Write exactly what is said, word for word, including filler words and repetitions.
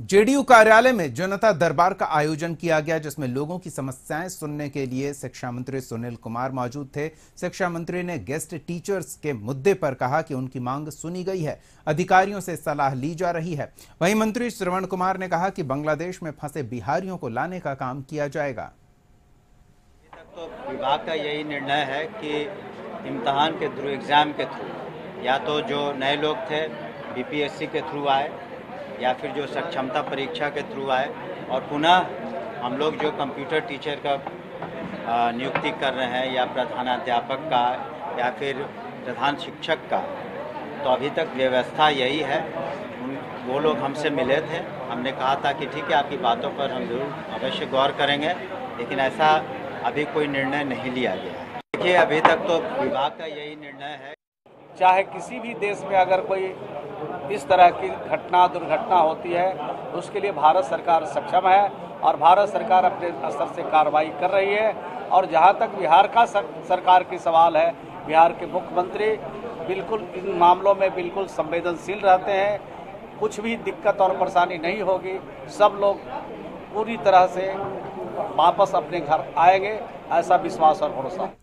JDU कार्यालय में जनता दरबार का आयोजन किया गया, जिसमें लोगों की समस्याएं सुनने के लिए शिक्षा मंत्री सुनील कुमार मौजूद थे। शिक्षा मंत्री ने गेस्ट टीचर्स के मुद्दे पर कहा कि उनकी मांग सुनी गई है, अधिकारियों से सलाह ली जा रही है। वहीं मंत्री श्रवण कुमार ने कहा कि बांग्लादेश में फंसे बिहारियों को लाने का काम किया जाएगा। तो विभाग का यही निर्णय है कि इम्तहान के थ्रू, एग्जाम के थ्रू, या तो जो नए लोग थे बीपीएससी के थ्रू आए या फिर जो सक्षमता परीक्षा के थ्रू आए, और पुनः हम लोग जो कंप्यूटर टीचर का नियुक्ति कर रहे हैं या प्रधानाध्यापक का या फिर प्रधान शिक्षक का, तो अभी तक व्यवस्था यही है। वो लोग हमसे मिले थे, हमने कहा था कि ठीक है, आपकी बातों पर हम जरूर अवश्य गौर करेंगे, लेकिन ऐसा अभी कोई निर्णय नहीं लिया गया है। देखिए, अभी तक तो विभाग का यही निर्णय है। चाहे किसी भी देश में अगर कोई इस तरह की घटना दुर्घटना होती है, उसके लिए भारत सरकार सक्षम है और भारत सरकार अपने स्तर से कार्रवाई कर रही है। और जहां तक बिहार का सर, सरकार की सवाल है, बिहार के मुख्यमंत्री बिल्कुल इन मामलों में बिल्कुल संवेदनशील रहते हैं। कुछ भी दिक्कत और परेशानी नहीं होगी, सब लोग पूरी तरह से वापस अपने घर आएंगे, ऐसा विश्वास और भरोसा।